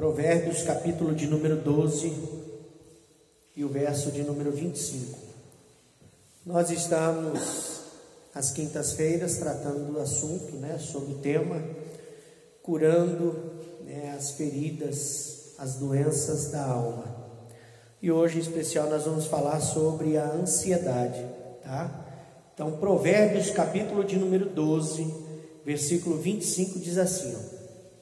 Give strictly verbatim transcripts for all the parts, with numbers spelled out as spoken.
Provérbios, capítulo de número doze e o verso de número vinte e cinco. Nós estamos às quintas-feiras tratando do assunto, né, sobre o tema curando, né, as feridas, as doenças da alma. E hoje em especial nós vamos falar sobre a ansiedade, tá? Então, Provérbios, capítulo de número doze, versículo vinte e cinco diz assim, ó: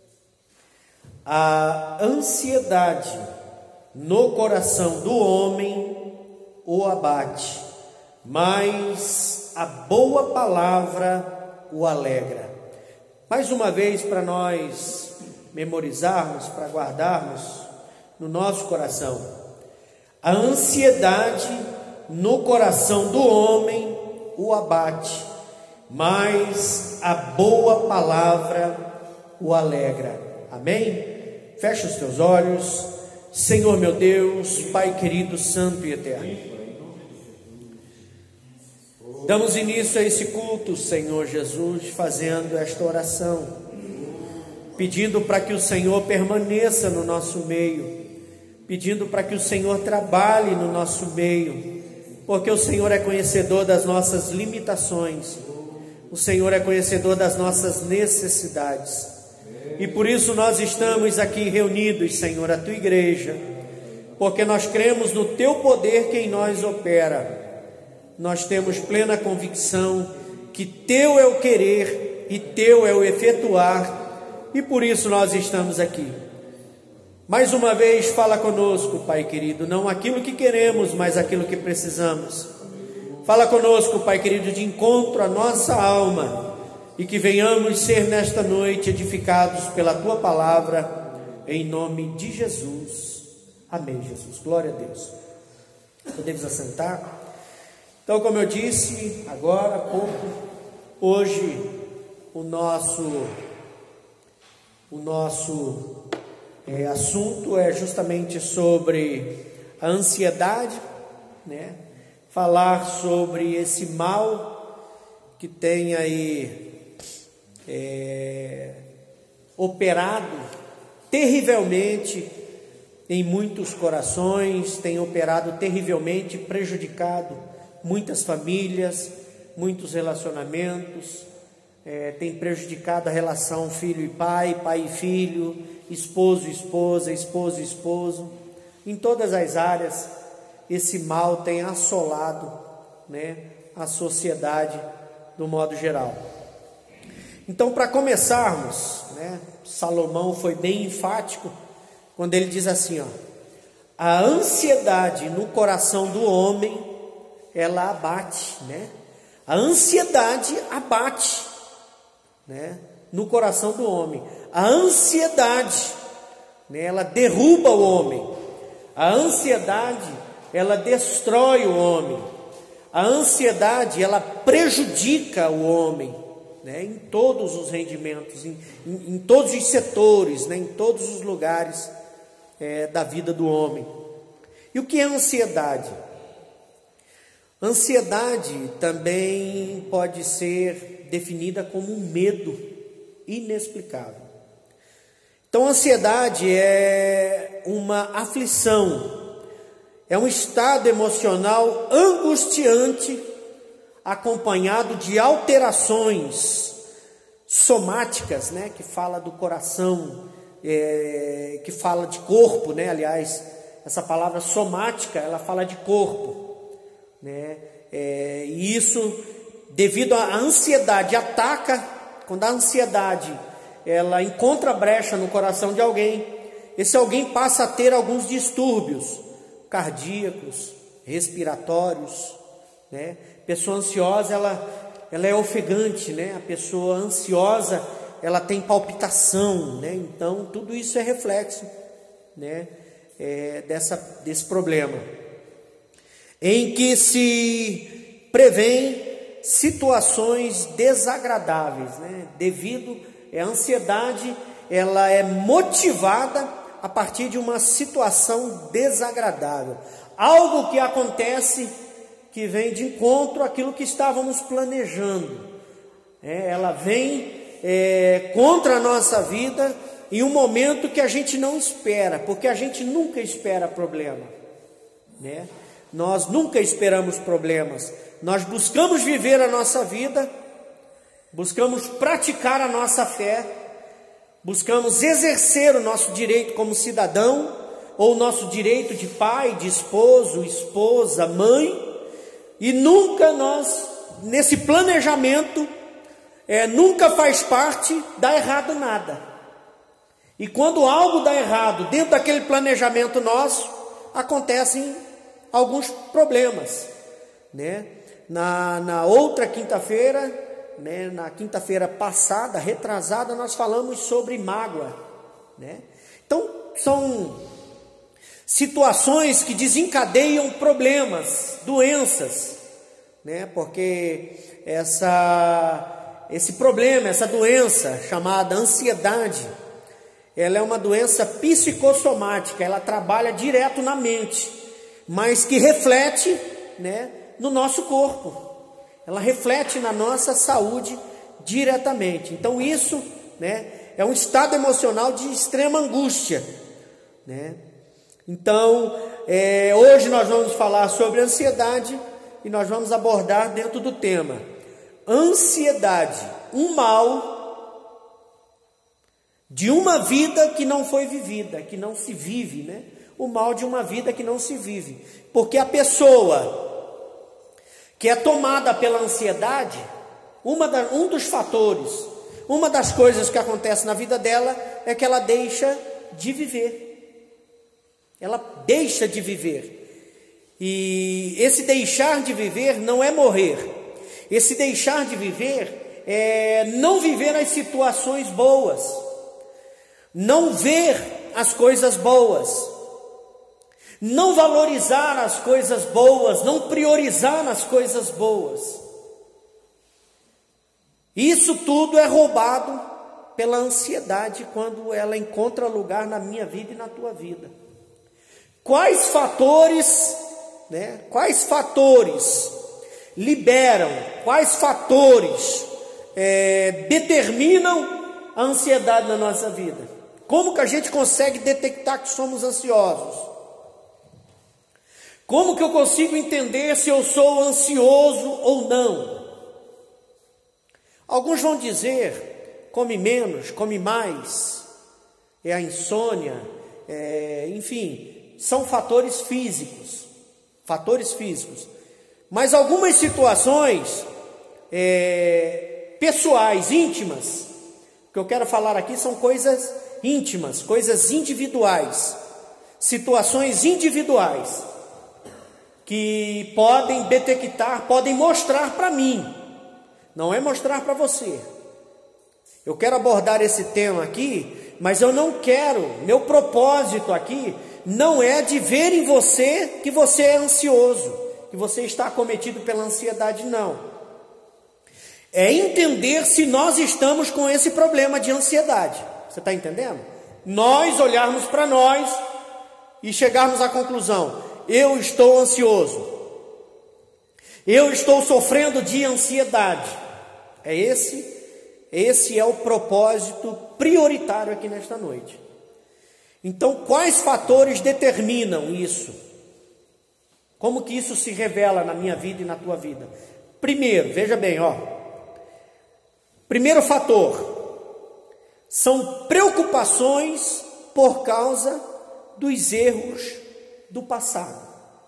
a ansiedade no coração do homem o abate, mas a boa palavra o alegra. Mais uma vez, para nós memorizarmos, para guardarmos no nosso coração: a ansiedade no coração do homem o abate, mas a boa palavra o alegra. Amém? Fecha os teus olhos. Senhor meu Deus, Pai querido, santo e eterno, damos início a esse culto, Senhor Jesus, fazendo esta oração, pedindo para que o Senhor permaneça no nosso meio, pedindo para que o Senhor trabalhe no nosso meio, porque o Senhor é conhecedor das nossas limitações, o Senhor é conhecedor das nossas necessidades. E por isso nós estamos aqui reunidos, Senhor, a Tua igreja, porque nós cremos no Teu poder que em nós opera. Nós temos plena convicção que Teu é o querer e Teu é o efetuar, e por isso nós estamos aqui. Mais uma vez, fala conosco, Pai querido, não aquilo que queremos, mas aquilo que precisamos. Fala conosco, Pai querido, de encontro à nossa alma, e que venhamos ser nesta noite edificados pela Tua palavra, em nome de Jesus. Amém, Jesus. Glória a Deus. Podemos assentar? Então, como eu disse agora há pouco, hoje o nosso, o nosso é, assunto é justamente sobre a ansiedade, né? Falar sobre esse mal que tem aí É, operado terrivelmente em muitos corações, tem operado terrivelmente, prejudicado muitas famílias, muitos relacionamentos, é, tem prejudicado a relação filho e pai, pai e filho, esposo e esposa, esposo e esposo. Em todas as áreas, esse mal tem assolado, né, a sociedade do modo geral. Então, para começarmos, né, Salomão foi bem enfático quando ele diz assim, ó: a ansiedade no coração do homem, ela abate, né? A ansiedade abate, né, no coração do homem. A ansiedade, né, ela derruba o homem. A ansiedade, ela destrói o homem. A ansiedade, ela prejudica o homem, né, em todos os rendimentos, em, em, em todos os setores, né, em todos os lugares é, da vida do homem. E o que é ansiedade? Ansiedade também pode ser definida como um medo inexplicável. Então, ansiedade é uma aflição, é um estado emocional angustiante, acompanhado de alterações somáticas, né, que fala do coração, é, que fala de corpo, né, aliás, essa palavra somática, ela fala de corpo, né, é, e isso, devido à ansiedade, ataca, quando a ansiedade, ela encontra brecha no coração de alguém, esse alguém passa a ter alguns distúrbios cardíacos, respiratórios, né. Pessoa ansiosa, ela, ela é ofegante, né? A pessoa ansiosa, ela tem palpitação, né? Então, tudo isso é reflexo, né, é, dessa, desse problema, em que se prevêem situações desagradáveis, né? Devido à ansiedade, ela é motivada a partir de uma situação desagradável, algo que acontece que vem de encontro àquilo que estávamos planejando. É, ela vem é, contra a nossa vida em um momento que a gente não espera, porque a gente nunca espera problema, né? Nós nunca esperamos problemas, nós buscamos viver a nossa vida, buscamos praticar a nossa fé, buscamos exercer o nosso direito como cidadão, ou o nosso direito de pai, de esposo, esposa, mãe, e nunca nós, nesse planejamento, é, nunca faz parte dar errado nada. E quando algo dá errado dentro daquele planejamento nosso, acontecem alguns problemas, né? Na, na outra quinta-feira, né, na quinta-feira passada, retrasada, nós falamos sobre mágoa, né? Então, são situações que desencadeiam problemas, doenças, né? Porque essa, esse problema, essa doença chamada ansiedade, ela é uma doença psicossomática, ela trabalha direto na mente, mas que reflete, né, no nosso corpo, ela reflete na nossa saúde diretamente. Então isso, né, é um estado emocional de extrema angústia, né? Então, é, hoje nós vamos falar sobre ansiedade e nós vamos abordar dentro do tema ansiedade, um mal de uma vida que não foi vivida, que não se vive, né? O mal de uma vida que não se vive, porque a pessoa que é tomada pela ansiedade, uma da, um dos fatores, uma das coisas que acontece na vida dela é que ela deixa de viver, ela deixa de viver, e esse deixar de viver não é morrer, esse deixar de viver é não viver as situações boas, não ver as coisas boas, não valorizar as coisas boas, não priorizar nas coisas boas. Isso tudo é roubado pela ansiedade quando ela encontra lugar na minha vida e na tua vida. Quais fatores, né? Quais fatores liberam, quais fatores é, determinam a ansiedade na nossa vida? Como que a gente consegue detectar que somos ansiosos? Como que eu consigo entender se eu sou ansioso ou não? Alguns vão dizer, come menos, come mais, é a insônia, é, enfim, são fatores físicos, fatores físicos. Mas algumas situações é, pessoais, íntimas, que eu quero falar aqui são coisas íntimas, coisas individuais, situações individuais, que podem detectar, podem mostrar para mim, não é mostrar para você. Eu quero abordar esse tema aqui, mas eu não quero, meu propósito aqui não é de ver em você que você é ansioso, que você está acometido pela ansiedade, não. É entender se nós estamos com esse problema de ansiedade. Você está entendendo? Nós olharmos para nós e chegarmos à conclusão: eu estou ansioso, eu estou sofrendo de ansiedade. É esse, esse é o propósito prioritário aqui nesta noite. Então, quais fatores determinam isso? Como que isso se revela na minha vida e na tua vida? Primeiro, veja bem, ó. Primeiro fator, são preocupações por causa dos erros do passado.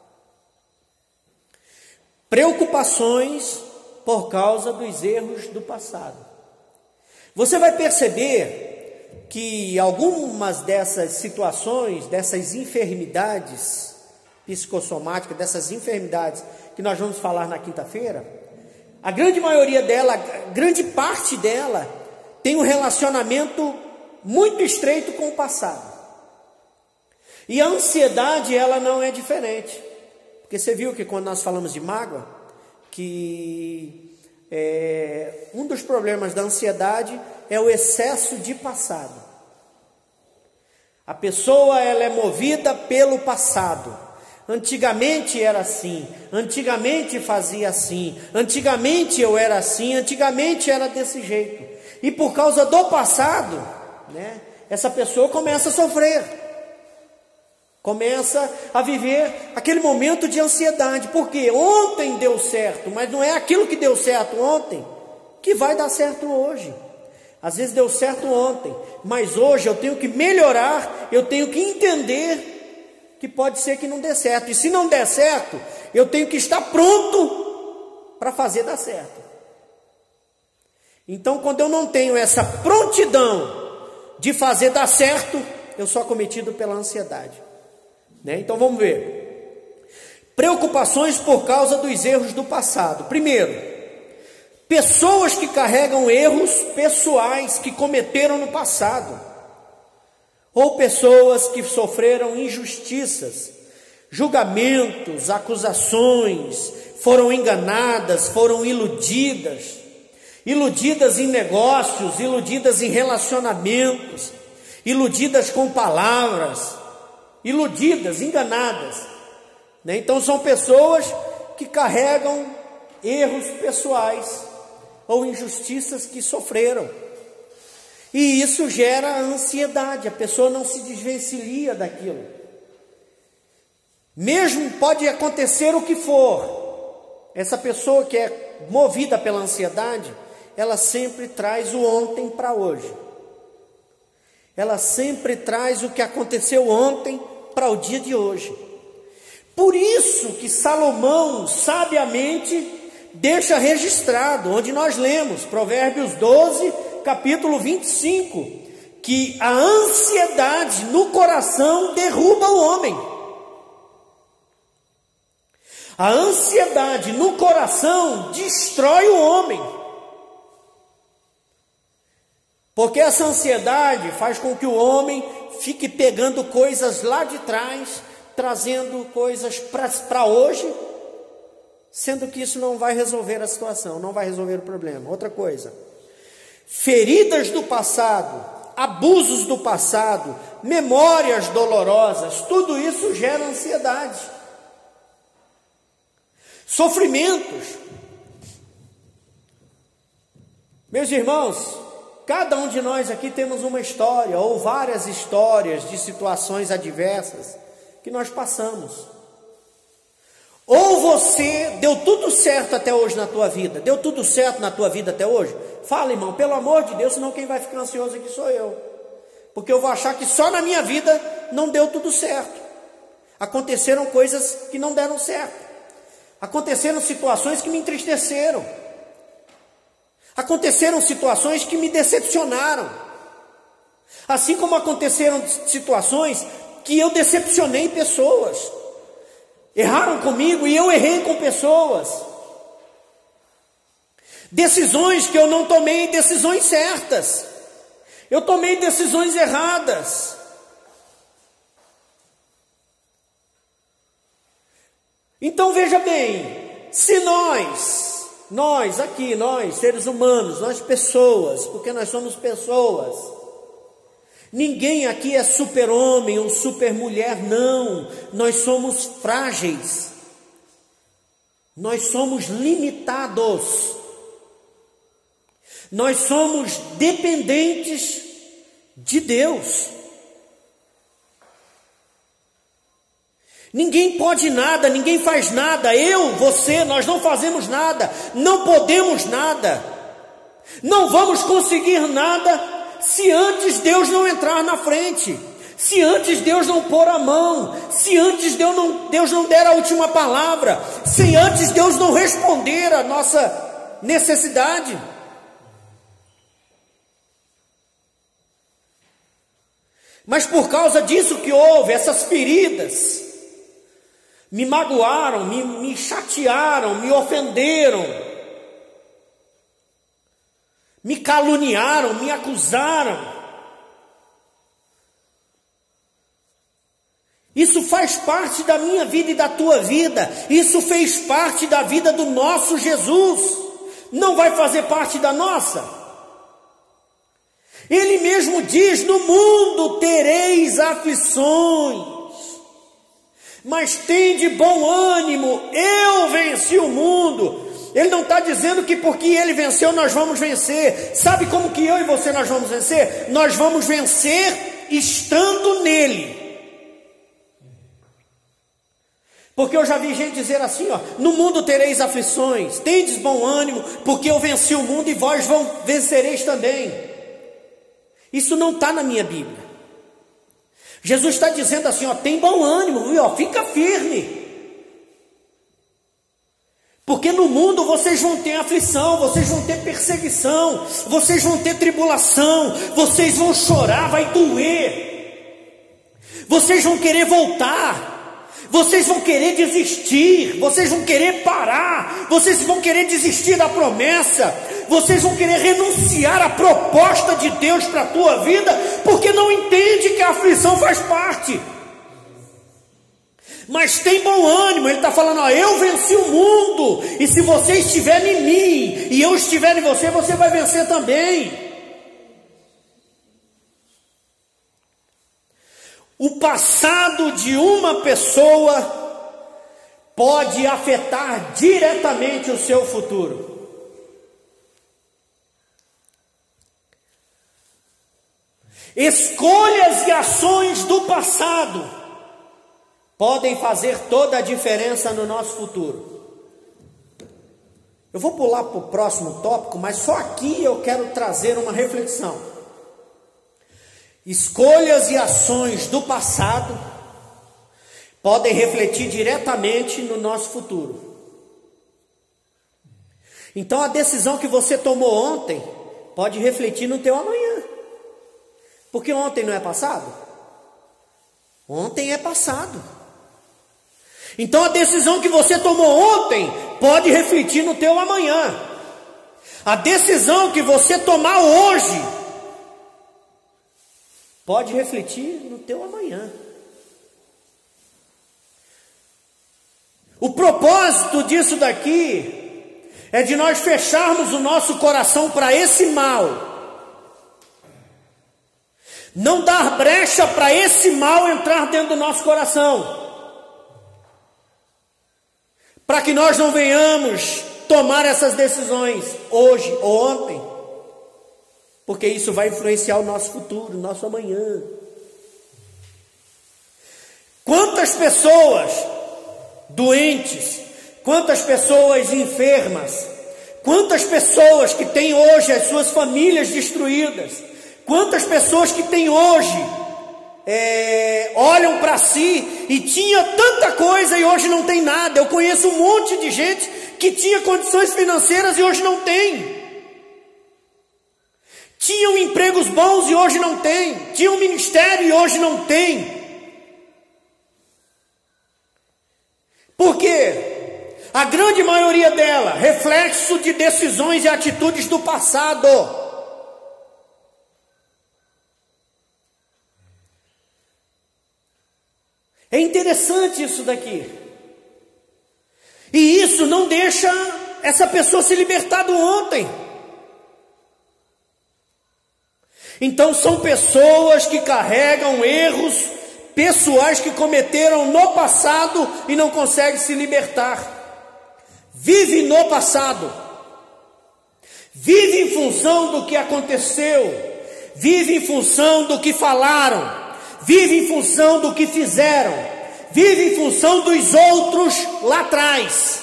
Preocupações por causa dos erros do passado. Você vai perceber que algumas dessas situações, dessas enfermidades psicossomáticas, dessas enfermidades que nós vamos falar na quinta-feira, a grande maioria dela, a grande parte dela, tem um relacionamento muito estreito com o passado. E a ansiedade, ela não é diferente. Porque você viu que quando nós falamos de mágoa, que é, um dos problemas da ansiedade é o excesso de passado. A pessoa, ela é movida pelo passado. Antigamente era assim, antigamente fazia assim, antigamente eu era assim, antigamente era desse jeito. E por causa do passado, né, essa pessoa começa a sofrer, começa a viver aquele momento de ansiedade, porque ontem deu certo, mas não é aquilo que deu certo ontem que vai dar certo hoje. Às vezes deu certo ontem, mas hoje eu tenho que melhorar, eu tenho que entender que pode ser que não dê certo, e se não der certo, eu tenho que estar pronto para fazer dar certo. Então, quando eu não tenho essa prontidão de fazer dar certo, eu sou acometido pela ansiedade, né? Então vamos ver. Preocupações por causa dos erros do passado. Primeiro, pessoas que carregam erros pessoais que cometeram no passado, ou pessoas que sofreram injustiças, julgamentos, acusações, foram enganadas, foram iludidas, iludidas em negócios, iludidas em relacionamentos, iludidas com palavras, iludidas, enganadas, né? Então são pessoas que carregam erros pessoais ou injustiças que sofreram, e isso gera ansiedade, a pessoa não se desvencilha daquilo, mesmo pode acontecer o que for, essa pessoa que é movida pela ansiedade, ela sempre traz o ontem para hoje, ela sempre traz o que aconteceu ontem para o dia de hoje. Por isso que Salomão sabiamente deixa registrado, onde nós lemos, Provérbios doze, capítulo vinte e cinco, que a ansiedade no coração derruba o homem. A ansiedade no coração destrói o homem. Porque essa ansiedade faz com que o homem fique pegando coisas lá de trás, trazendo coisas para hoje, sendo que isso não vai resolver a situação, não vai resolver o problema. Outra coisa, feridas do passado, abusos do passado, memórias dolorosas, tudo isso gera ansiedade. Sofrimentos. Meus irmãos, cada um de nós aqui temos uma história, ou várias histórias de situações adversas que nós passamos. Ou você deu tudo certo até hoje na tua vida, deu tudo certo na tua vida até hoje? Fala, irmão, pelo amor de Deus, senão quem vai ficar ansioso aqui sou eu. Porque eu vou achar que só na minha vida não deu tudo certo. Aconteceram coisas que não deram certo. Aconteceram situações que me entristeceram. Aconteceram situações que me decepcionaram. Assim como aconteceram situações que eu decepcionei pessoas. Erraram comigo e eu errei com pessoas. Decisões que eu não tomei, decisões certas. Eu tomei decisões erradas. Então veja bem, se nós, nós aqui, nós seres humanos, nós pessoas, porque nós somos pessoas, ninguém aqui é super-homem ou super-mulher, não, nós somos frágeis, nós somos limitados, nós somos dependentes de Deus. Ninguém pode nada, ninguém faz nada, eu, você, nós não fazemos nada, não podemos nada, não vamos conseguir nada se antes Deus não entrar na frente, se antes Deus não pôr a mão, se antes Deus não, Deus não der a última palavra, se antes Deus não responder a nossa necessidade. Mas por causa disso que houve, essas feridas, me magoaram, me, me chatearam, me ofenderam, me caluniaram, me acusaram. Isso faz parte da minha vida e da tua vida, isso fez parte da vida do nosso Jesus, não vai fazer parte da nossa? Ele mesmo diz, no mundo tereis aflições, mas tende bom ânimo, eu venci o mundo. Ele não está dizendo que porque ele venceu nós vamos vencer. Sabe como que eu e você nós vamos vencer? Nós vamos vencer estando nele. Porque eu já vi gente dizer assim, ó, no mundo tereis aflições, tendes bom ânimo, porque eu venci o mundo e vós vão vencereis também. Isso não está na minha Bíblia. Jesus está dizendo assim, ó, tem bom ânimo, viu? Ó, fica firme. Porque no mundo vocês vão ter aflição, vocês vão ter perseguição, vocês vão ter tribulação, vocês vão chorar, vai doer. Vocês vão querer voltar. Vocês vão querer desistir, vocês vão querer parar, vocês vão querer desistir da promessa, vocês vão querer renunciar à proposta de Deus para a tua vida, porque não entende que a aflição faz parte. Mas tem bom ânimo, ele está falando, ó, eu venci o mundo, e se você estiver em mim, e eu estiver em você, você vai vencer também. O passado de uma pessoa pode afetar diretamente o seu futuro. Escolhas e ações do passado podem fazer toda a diferença no nosso futuro. Eu vou pular para o próximo tópico, mas só aqui eu quero trazer uma reflexão. Escolhas e ações do passado podem refletir diretamente no nosso futuro. Então a decisão que você tomou ontem pode refletir no teu amanhã. Porque ontem não é passado? Ontem é passado. Então a decisão que você tomou ontem pode refletir no teu amanhã. A decisão que você tomar hoje pode refletir no teu amanhã. O propósito disso daqui é de nós fecharmos o nosso coração para esse mal. Não dar brecha para esse mal entrar dentro do nosso coração. Para que nós não venhamos tomar essas decisões hoje ou ontem. Porque isso vai influenciar o nosso futuro, o nosso amanhã. Quantas pessoas doentes, quantas pessoas enfermas, quantas pessoas que têm hoje as suas famílias destruídas, quantas pessoas que têm hoje, é, olham para si e tinha tanta coisa e hoje não tem nada. Eu conheço um monte de gente que tinha condições financeiras e hoje não tem. Tinham empregos bons e hoje não tem. Tinham ministério e hoje não tem. Por quê? A grande maioria dela, reflexo de decisões e atitudes do passado. É interessante isso daqui. E isso não deixa essa pessoa se libertar do ontem. Então são pessoas que carregam erros pessoais que cometeram no passado e não conseguem se libertar. Vive no passado. Vive em função do que aconteceu. Vive em função do que falaram. Vive em função do que fizeram. Vive em função dos outros lá atrás.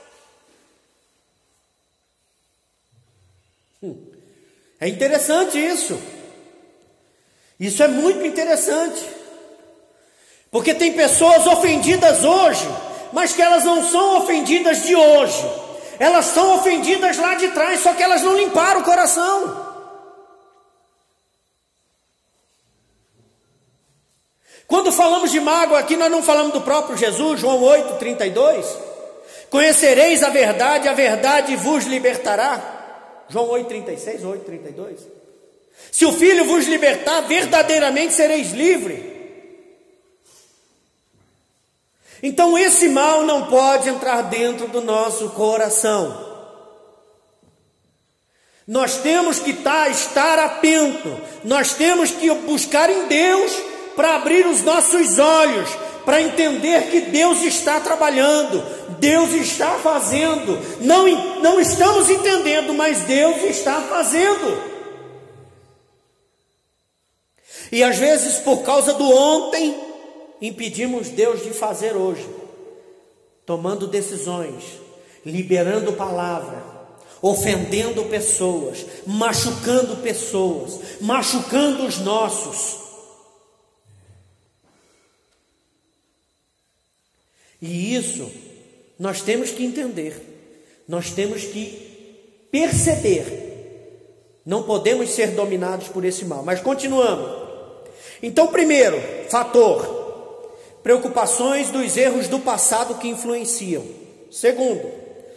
É interessante isso. Isso é muito interessante. Porque tem pessoas ofendidas hoje, mas que elas não são ofendidas de hoje. Elas são ofendidas lá de trás, só que elas não limparam o coração. Quando falamos de mágoa aqui, nós não falamos do próprio Jesus, João oito, trinta e dois. Conhecereis a verdade, a verdade vos libertará. João oito, trinta e seis, oito, trinta e dois. Se o Filho vos libertar, verdadeiramente sereis livres. Então esse mal não pode entrar dentro do nosso coração. Nós temos que estar, estar atento. Nós temos que buscar em Deus para abrir os nossos olhos, para entender que Deus está trabalhando, Deus está fazendo. Não, não estamos entendendo, mas Deus está fazendo. E às vezes, por causa do ontem, impedimos Deus de fazer hoje, tomando decisões, liberando palavra, ofendendo pessoas, machucando pessoas, machucando os nossos. E isso nós temos que entender, nós temos que perceber. Não podemos ser dominados por esse mal. Mas continuamos. Então, primeiro fator, preocupações dos erros do passado que influenciam. Segundo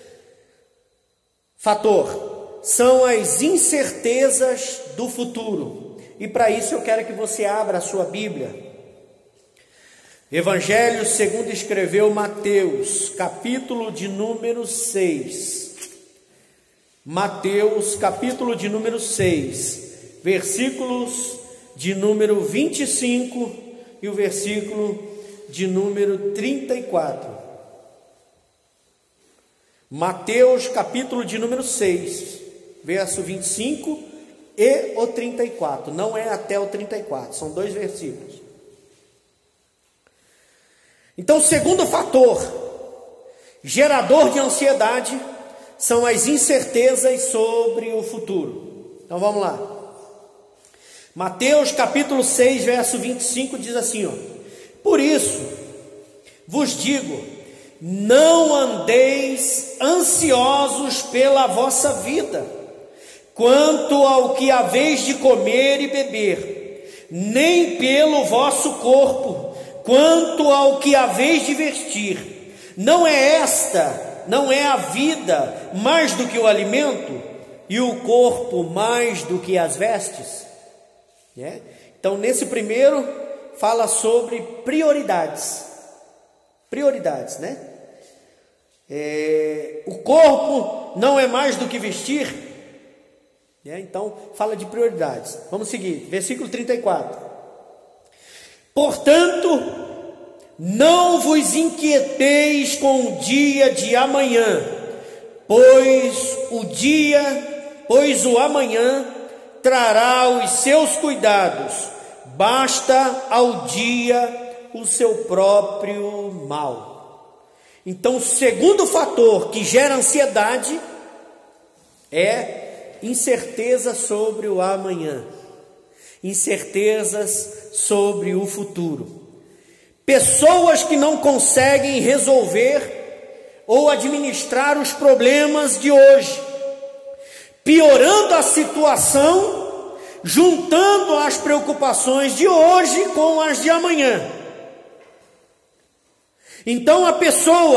fator, são as incertezas do futuro. E para isso eu quero que você abra a sua Bíblia. Evangelho segundo escreveu Mateus, capítulo de número seis. Mateus, capítulo de número seis, versículos de número vinte e cinco e o versículo de número trinta e quatro. Mateus, capítulo de número seis, verso vinte e cinco e o trinta e quatro. Não é até o trinta e quatro, são dois versículos. Então, o segundo fator, gerador de ansiedade, são as incertezas sobre o futuro. Então, vamos lá. Mateus, capítulo seis, verso vinte e cinco, diz assim, ó: por isso, vos digo, não andeis ansiosos pela vossa vida, quanto ao que haveis de comer e beber, nem pelo vosso corpo, quanto ao que haveis de vestir. Não é esta, não é a vida mais do que o alimento, e o corpo mais do que as vestes? É? Então, nesse primeiro, fala sobre prioridades. Prioridades, né? É, o corpo não é mais do que vestir. É? Então, fala de prioridades. Vamos seguir, versículo trinta e quatro. Portanto, não vos inquieteis com o dia de amanhã, pois o dia, pois o amanhã trará os seus cuidados, basta ao dia o seu próprio mal. Então, o segundo fator que gera ansiedade é incerteza sobre o amanhã, incertezas sobre o futuro. Pessoas que não conseguem resolver ou administrar os problemas de hoje, piorando a situação, juntando as preocupações de hoje com as de amanhã. Então a pessoa